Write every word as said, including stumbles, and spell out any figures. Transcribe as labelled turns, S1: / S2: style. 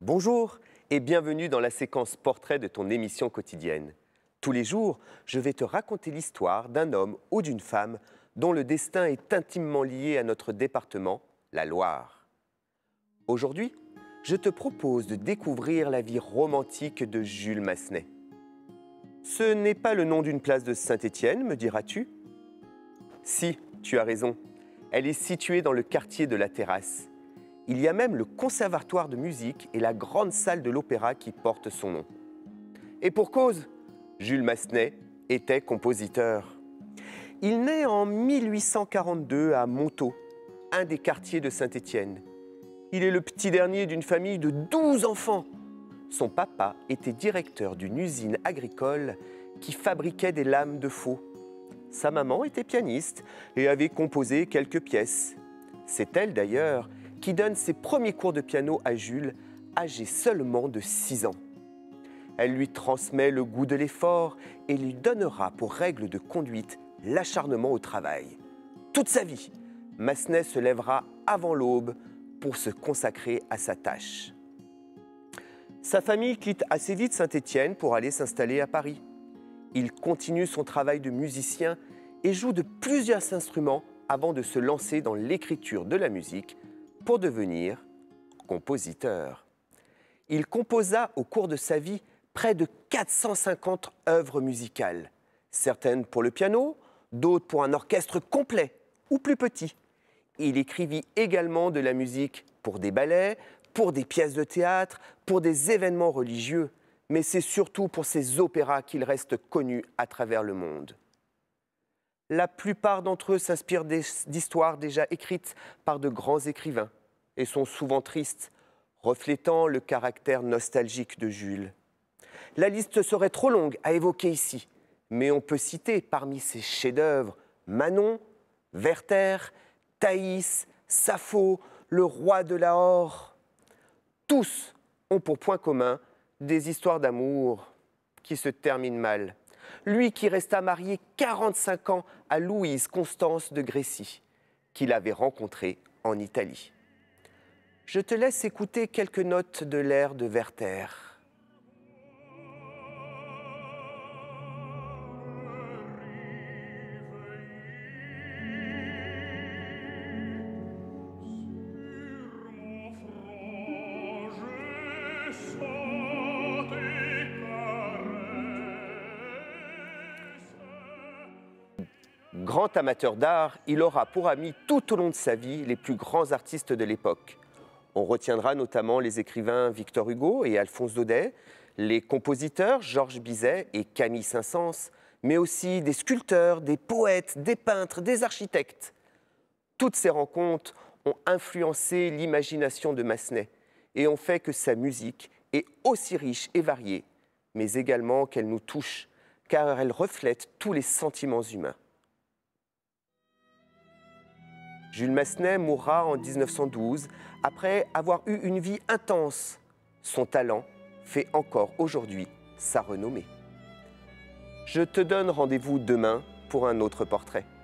S1: Bonjour et bienvenue dans la séquence portrait de ton émission quotidienne. Tous les jours, je vais te raconter l'histoire d'un homme ou d'une femme dont le destin est intimement lié à notre département, la Loire. Aujourd'hui, je te propose de découvrir la vie romantique de Jules Massenet. Ce n'est pas le nom d'une place de Saint-Étienne, me diras-tu? Si, tu as raison. Elle est située dans le quartier de la Terrasse. Il y a même le conservatoire de musique et la grande salle de l'opéra qui portent son nom. Et pour cause, Jules Massenet était compositeur. Il naît en mille huit cent quarante-deux à Montaut, un des quartiers de Saint-Étienne. Il est le petit dernier d'une famille de douze enfants. Son papa était directeur d'une usine agricole qui fabriquait des lames de faux. Sa maman était pianiste et avait composé quelques pièces. C'est elle d'ailleurs qui donne ses premiers cours de piano à Jules, âgé seulement de six ans. Elle lui transmet le goût de l'effort et lui donnera pour règle de conduite l'acharnement au travail. Toute sa vie, Massenet se lèvera avant l'aube pour se consacrer à sa tâche. Sa famille quitte assez vite Saint-Étienne pour aller s'installer à Paris. Il continue son travail de musicien et joue de plusieurs instruments avant de se lancer dans l'écriture de la musique pour devenir compositeur. Il composa au cours de sa vie près de quatre cent cinquante œuvres musicales, certaines pour le piano, d'autres pour un orchestre complet ou plus petit. Il écrivit également de la musique pour des ballets, pour des pièces de théâtre, pour des événements religieux, mais c'est surtout pour ses opéras qu'il reste connu à travers le monde. La plupart d'entre eux s'inspirent d'histoires déjà écrites par de grands écrivains et sont souvent tristes, reflétant le caractère nostalgique de Jules. La liste serait trop longue à évoquer ici, mais on peut citer parmi ses chefs-d'œuvre Manon, Werther, Thaïs, Sappho, le roi de Lahore. Tous ont pour point commun des histoires d'amour qui se terminent mal. Lui qui resta marié quarante-cinq ans à Louise Constance de Grécy, qu'il avait rencontrée en Italie. Je te laisse écouter quelques notes de l'air de Werther. Grand amateur d'art, il aura pour ami tout au long de sa vie les plus grands artistes de l'époque. On retiendra notamment les écrivains Victor Hugo et Alphonse Daudet, les compositeurs Georges Bizet et Camille Saint-Saëns, mais aussi des sculpteurs, des poètes, des peintres, des architectes. Toutes ces rencontres ont influencé l'imagination de Massenet et ont fait que sa musique est aussi riche et variée, mais également qu'elle nous touche, car elle reflète tous les sentiments humains. Jules Massenet mourra en mille neuf cent douze après avoir eu une vie intense. Son talent fait encore aujourd'hui sa renommée. Je te donne rendez-vous demain pour un autre portrait.